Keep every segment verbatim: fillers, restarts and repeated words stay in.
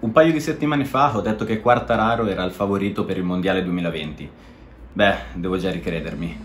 Un paio di settimane fa ho detto che Quartararo era il favorito per il Mondiale duemilaventi. Beh, devo già ricredermi.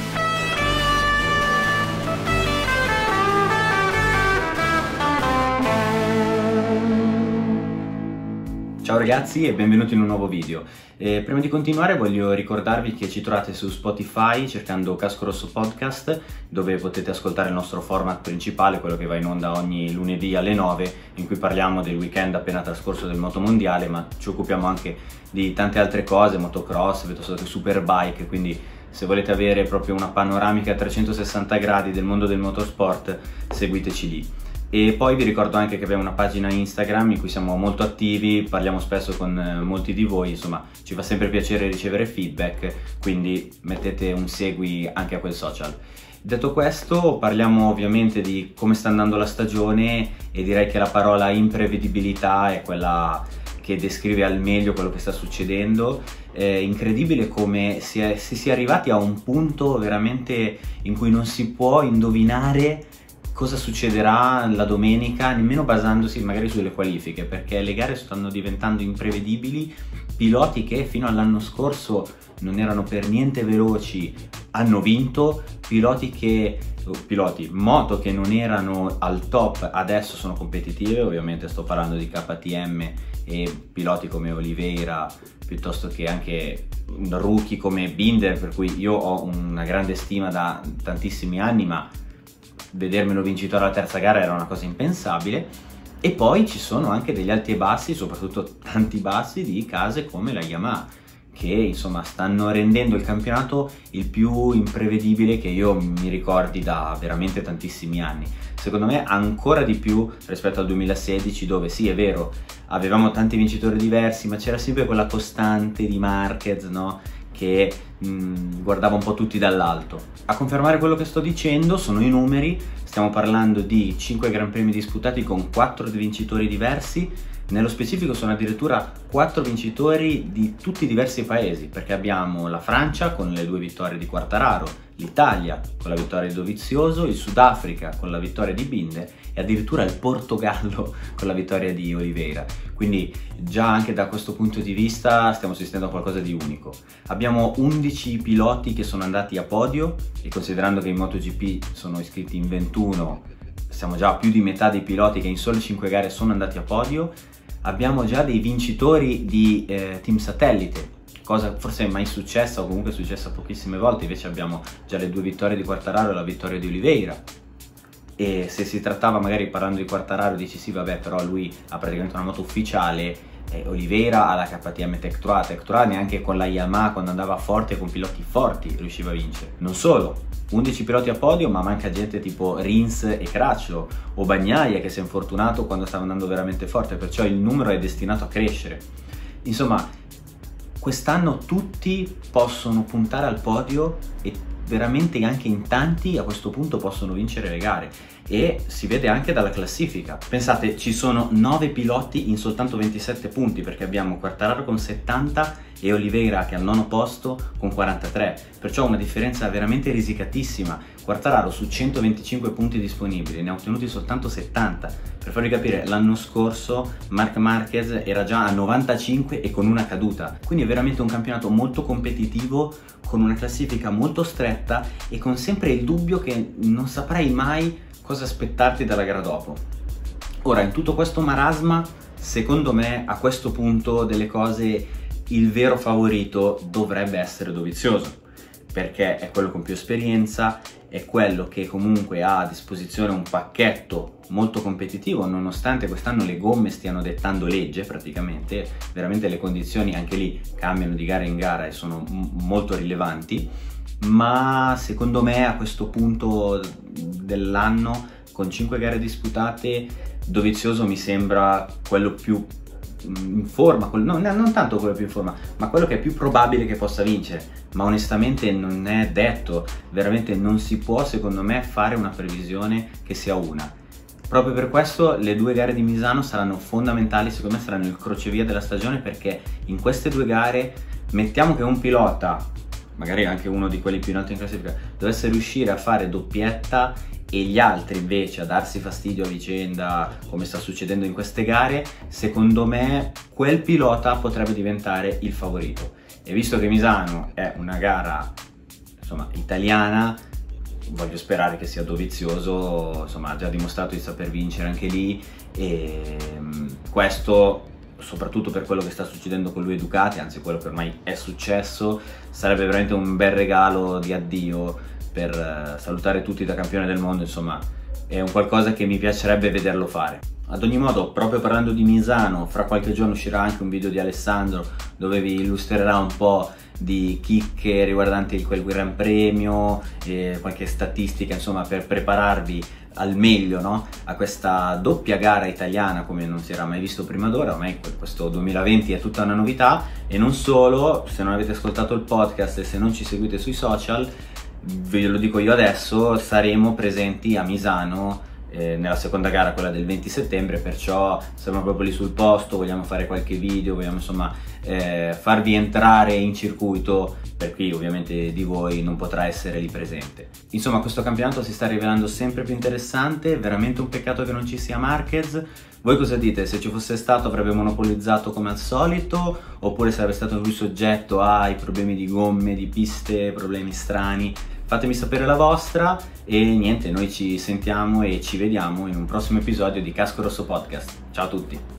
Ciao ragazzi e benvenuti in un nuovo video. E prima di continuare voglio ricordarvi che ci trovate su Spotify cercando Casco Rosso Podcast, dove potete ascoltare il nostro format principale, quello che va in onda ogni lunedì alle nove, in cui parliamo del weekend appena trascorso del motomondiale, ma ci occupiamo anche di tante altre cose, motocross, piuttosto che superbike, quindi se volete avere proprio una panoramica a trecentosessanta gradi del mondo del motorsport, seguiteci lì. E poi vi ricordo anche che abbiamo una pagina Instagram in cui siamo molto attivi, parliamo spesso con molti di voi, insomma ci fa sempre piacere ricevere feedback, quindi mettete un segui anche a quel social. Detto questo, parliamo ovviamente di come sta andando la stagione e direi che la parola imprevedibilità è quella che descrive al meglio quello che sta succedendo. È incredibile come si, è, si sia arrivati a un punto veramente in cui non si può indovinare cosa succederà la domenica, nemmeno basandosi magari sulle qualifiche, perché le gare stanno diventando imprevedibili. Piloti che fino all'anno scorso non erano per niente veloci hanno vinto, piloti che piloti moto che non erano al top adesso sono competitive. Ovviamente sto parlando di K T M e piloti come Oliveira, piuttosto che anche rookie come Binder, per cui io ho una grande stima da tantissimi anni, ma vedermelo vincitore alla terza gara era una cosa impensabile. E poi ci sono anche degli alti e bassi, soprattutto tanti bassi, di case come la Yamaha, che insomma stanno rendendo il campionato il più imprevedibile che io mi ricordi da veramente tantissimi anni. Secondo me ancora di più rispetto al duemilasedici, dove sì, è vero, avevamo tanti vincitori diversi, ma c'era sempre quella costante di Marquez, no? Che mh, guardava un po' tutti dall'alto. A confermare quello che sto dicendo sono i numeri. Stiamo parlando di cinque Gran Premi disputati con quattro vincitori diversi. Nello specifico sono addirittura quattro vincitori di tutti i diversi paesi, perché abbiamo la Francia con le due vittorie di Quartararo, l'Italia con la vittoria di Dovizioso, il Sudafrica con la vittoria di Binder e addirittura il Portogallo con la vittoria di Oliveira. Quindi già anche da questo punto di vista stiamo assistendo a qualcosa di unico. Abbiamo undici piloti che sono andati a podio, e considerando che in MotoGP sono iscritti in ventuno, siamo già a più di metà dei piloti che in sole cinque gare sono andati a podio. Abbiamo già dei vincitori di eh, team satellite, cosa forse mai successa o comunque è successa pochissime volte. Invece abbiamo già le due vittorie di Quartararo e la vittoria di Oliveira. E se si trattava, magari parlando di Quartararo, dici sì vabbè, però lui ha praticamente una moto ufficiale, eh, Oliveira ha la K T M Tech trois, Tech trois neanche con la Yamaha, quando andava forte con piloti forti riusciva a vincere. Non solo, undici piloti a podio, ma manca gente tipo Rins e Crutchlow o Bagnaia che si è infortunato quando stava andando veramente forte, perciò il numero è destinato a crescere. Insomma, quest'anno tutti possono puntare al podio e veramente anche in tanti a questo punto possono vincere le gare, e si vede anche dalla classifica. Pensate, ci sono nove piloti in soltanto ventisette punti, perché abbiamo Quartararo con settanta e Oliveira che è al nono posto con quarantatré, perciò una differenza veramente risicatissima. Quartararo su centoventicinque punti disponibili ne ha ottenuti soltanto settanta. Per farvi capire, l'anno scorso Marc Marquez era già a novantacinque e con una caduta, quindi è veramente un campionato molto competitivo, con una classifica molto stretta e con sempre il dubbio che non saprai mai cosa aspettarti dalla gara dopo. Ora, in tutto questo marasma, secondo me a questo punto delle cose il vero favorito dovrebbe essere Dovizioso, perché è quello con più esperienza, è quello che comunque ha a disposizione un pacchetto molto competitivo, nonostante quest'anno le gomme stiano dettando legge praticamente. Veramente le condizioni anche lì cambiano di gara in gara e sono molto rilevanti, ma secondo me a questo punto dell'anno, con cinque gare disputate, Dovizioso mi sembra quello più in forma, no, non tanto quello più in forma, ma quello che è più probabile che possa vincere. Ma onestamente non è detto, veramente non si può secondo me fare una previsione che sia una. Proprio per questo le due gare di Misano saranno fondamentali, secondo me saranno il crocevia della stagione, perché in queste due gare, mettiamo che un pilota, magari anche uno di quelli più in alto in classifica, dovesse riuscire a fare doppietta e gli altri invece a darsi fastidio a vicenda, come sta succedendo in queste gare, secondo me quel pilota potrebbe diventare il favorito. E visto che Misano è una gara, insomma, italiana, voglio sperare che sia Dovizioso, insomma, ha già dimostrato di saper vincere anche lì, e questo, soprattutto per quello che sta succedendo con lui e Ducati, anzi quello che ormai è successo, sarebbe veramente un bel regalo di addio per salutare tutti da campione del mondo. Insomma, è un qualcosa che mi piacerebbe vederlo fare. Ad ogni modo, proprio parlando di Misano, fra qualche giorno uscirà anche un video di Alessandro dove vi illustrerà un po' di chicche riguardanti quel Gran Premio e qualche statistica, insomma, per prepararvi al meglio, no? A questa doppia gara italiana come non si era mai visto prima d'ora. Ormai questo duemilaventi è tutta una novità, e non solo. Se non avete ascoltato il podcast e se non ci seguite sui social, ve lo dico io adesso, saremo presenti a Misano eh, nella seconda gara, quella del venti settembre, perciò siamo proprio lì sul posto, vogliamo fare qualche video, vogliamo insomma eh, farvi entrare in circuito per chi ovviamente di voi non potrà essere lì presente. Insomma, questo campionato si sta rivelando sempre più interessante, veramente un peccato che non ci sia Marquez. Voi cosa dite? Se ci fosse stato avrebbe monopolizzato come al solito, oppure sarebbe stato lui soggetto ai problemi di gomme, di piste, problemi strani? Fatemi sapere la vostra, e niente, noi ci sentiamo e ci vediamo in un prossimo episodio di Casco Rosso Podcast. Ciao a tutti!